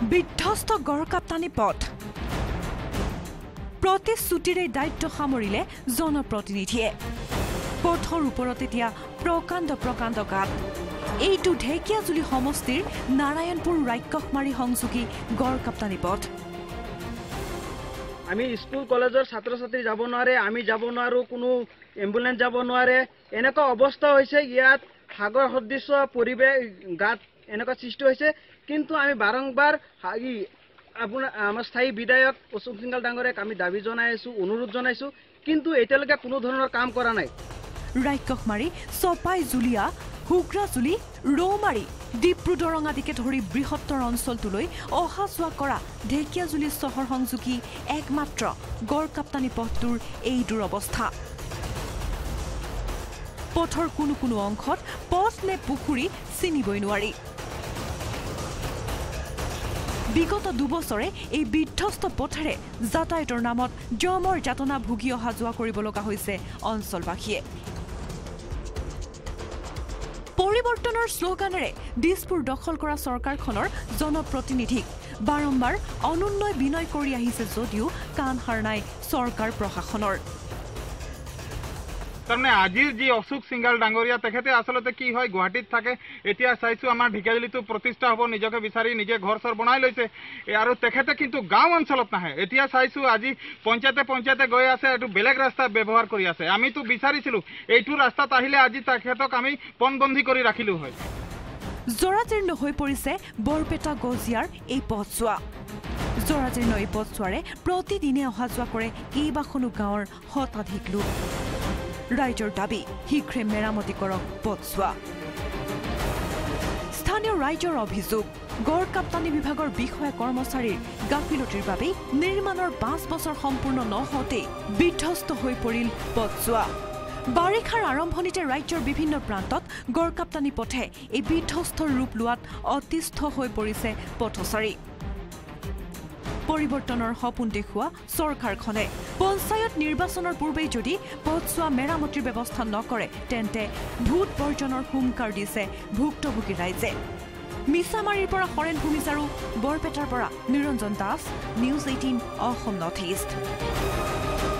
বিধ্বস্ত গড়কাপ্তানি পথ প্ৰতিশ্ৰুতিৰে দায়িত্ব সামৰিলে জনপ্ৰতিনিধিয়ে পথৰ ওপৰত এতিয়া প্ৰকাণ্ড গাঁত এইটো ঢেকিয়াজুলি সমষ্টিৰ নাৰায়ণপুৰ ৰাক্ষসমাৰী সংযোগী গড়কাপ্তানি পথ আমি স্কুল কলেজৰ ছাত্ৰ ছাত্ৰী যাব নোৱাৰে আমি যাব নোৱাৰো কোনো এম্বুলেন্স যাব নোৱাৰে এনেকুৱা অৱস্থা হৈছে ইয়াত সাগৰ সদৃশ পৰিৱেশ গাঁত এনেকুৱা সৃষ্টি হৈছে কিন্তু আমি বাৰংবাৰ আপোনাৰ আমাৰ স্থায়ী বিধায়ক অশোক সিংগাল ডাঙৰীয়াক আমি দাবী জনাইছো অনুৰোধ জনাইছো কিন্তু এতিয়ালৈকে কোনো ধৰণৰ কাম কৰা নাই ৰাক্ষসমাৰী চপাই জুলিয়া হুগ্ৰাজুলি ৰৌমাৰী ডিব্ৰুদৰং আদিকে ধৰি বৃহত্তৰ অঞ্চলটোলৈ অহা যোৱা কৰা ঢেকিয়াজুলি চহৰ সংযোগী একমাত্ৰ গড়কাপ্তানি পথটোৰ এই দুৰৱস্থা পথৰ কোনো অংশত পথ নে পুখুৰী চিনিবই নোৱাৰি বিগত 2 বছৰে এই বিধ্বস্ত পথেৰে যাতায়াতৰ নামত জমৰ যাতনা ভুগি অহা যোৱা কৰিব লগা হৈছে অঞ্চলবাসীয়ে পৰিৱৰ্তনৰ শ্লোগানেৰে দিছপুৰ দখল কৰা চৰকাৰখনৰ জনপ্ৰতিনিধিক বাৰম্বাৰ অনুন্নয় বিনয় কৰি আহিছে যদিও কাণ সাৰ নাই চৰকাৰ প্ৰশাসনৰ তাৰমানে আজিৰ যি অশোক সিংগাল ডাঙৰীয়া তেখেতে আচলতে কি হয় গুৱাহাটীত থাকে এতিয়া চাইছো আমাৰ ঢেকিয়াজুলিটো প্ৰতিষ্ঠা হ'ব নিজকে বিচাৰি নিজে ঘৰ চৰ বনাই লৈছে আৰু তেখেতে কিন্তু গাঁও অঞ্চলত নাহে এতিয়া চাইছো আজি পঞ্চায়তে গৈ আছে এইটো বেলেগ ৰাস্তা ব্যৱহাৰ কৰি আছে আমিতো বিচাৰিছিলো এইটো ৰাস্তাত আহিলে আজি তেখেতক আমি পণবন্দী কৰি ৰাখিলো হয় জৰাজীৰ্ণ হৈ পৰিছে বৰপেটা গজিয়াৰ এই পথছোৱা জৰাজীৰ্ণ এই পথছোৱাৰে প্ৰতিদিনে অহা যোৱা কৰে কেইবাখনো গাঁৱৰ শতাধিক লোক ৰাইজৰ দাবী শীঘ্ৰে মেৰামতি কৰক পথছোৱা স্থানীয় ৰাইজৰ অভিযোগ গড়কাপ্তানি বিভাগৰ বিষয়া কৰ্মচাৰীৰ গাফিলতিৰ বাবে নিৰ্মাণৰ 5 বছৰ সম্পূৰ্ণ নহওঁতে বিধ্বস্ত হৈ পৰিল পথছোৱা বাৰিষাৰ আৰম্ভণিতে ৰাজ্যৰ বিভিন্ন প্ৰান্তত গড়কাপ্তানি পথে এই বিধ্বস্ত ৰূপ লোৱাত অতিষ্ঠ হৈ পৰিছে পথচাৰী পৰিৱৰ্তনৰ সপোন দেখুৱা চৰকাৰখনে পঞ্চায়ত নিৰ্বাচনৰ পূৰ্বে যদি পথছোৱা মেৰামতিৰ ব্যৱস্থা নকৰে তেন্তে ভূত বৰ্জনৰ হুংকাৰ দিছে ভুক্তভোগী ৰাইজে মিছামাৰীৰ পৰা হৰেণ ভূমিচাৰু বৰপেটাৰ পৰা Niranjan Das news 18 Assam North east